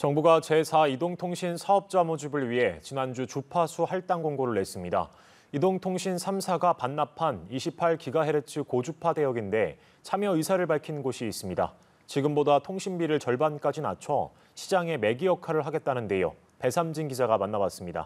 정부가 제4이동통신 사업자 모집을 위해 지난주 주파수 할당 공고를 냈습니다. 이동통신 3사가 반납한 28GHz 고주파 대역인데 참여 의사를 밝힌 곳이 있습니다. 지금보다 통신비를 절반까지 낮춰 시장의 매기 역할을 하겠다는데요. 배삼진 기자가 만나봤습니다.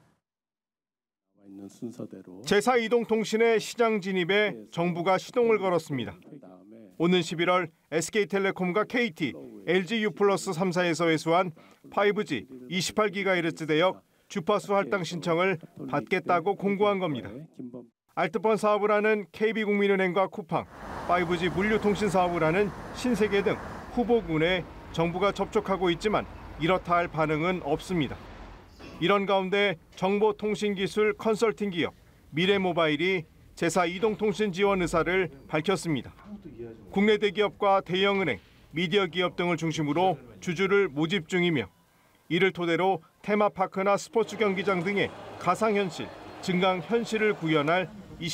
제4이동통신의 시장 진입에 정부가 시동을 걸었습니다. 오는 11월 SK텔레콤과 KT, LGU+ 3사에서 회수한 5G 28GHz 대역 주파수 할당 신청을 받겠다고 공고한 겁니다. 알뜰폰 사업을 하는 KB국민은행과 쿠팡, 5G 물류통신 사업을 하는 신세계 등 후보군에 정부가 접촉하고 있지만 이렇다 할 반응은 없습니다. 이런 가운데 정보통신기술 컨설팅 기업 미래모바일이 제4이동통신 지원 의사를 밝혔습니다. 국내 대기업과 대형은행, 미디어 기업 등을 중심으로 주주를 모집 중이며 이를 토대로 테마파크나 스포츠 경기장 등의 가상현실, 증강현실을 구현할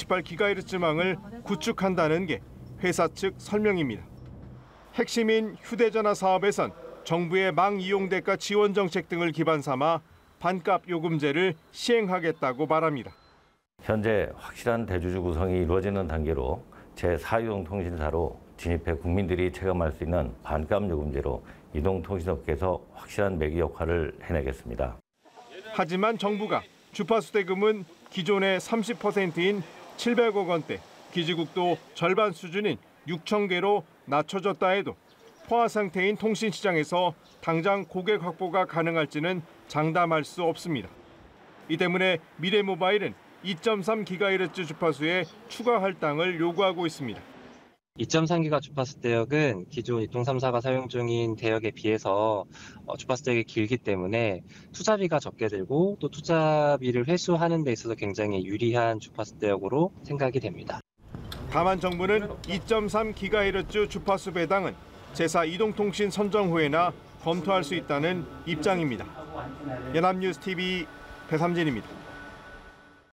28GHz망을 구축한다는 게 회사 측 설명입니다. 핵심인 휴대전화 사업에선 정부의 망 이용 대가 지원 정책 등을 기반 삼아 반값 요금제를 시행하겠다고 말합니다. 현재 확실한 대주주 구성이 이루어지는 단계로 제4이동통신사로 진입해 국민들이 체감할 수 있는 반값 요금제로 이동통신업계에서 확실한 매기 역할을 해내겠습니다. 하지만 정부가 주파수 대금은 기존의 30%인 700억 원대, 기지국도 절반 수준인 6천 개로 낮춰졌다 해도 포화 상태인 통신시장에서 당장 고객 확보가 가능할지는 장담할 수 없습니다. 이 때문에 미래모바일은 2.3GHz 주파수의 추가 할당을 요구하고 있습니다. 2.3GHz 주파수 대역은 기존 이동 3사가 사용 중인 대역에 비해서 주파수 대역이 길기 때문에 투자비가 적게 들고 또 투자비를 회수하는 데 있어서 굉장히 유리한 주파수 대역으로 생각이 됩니다. 다만 정부는 2.3GHz 주파수 배당은 제4이동통신 선정 후에나 검토할 수 있다는 입장입니다. 연합뉴스 TV 배삼진입니다.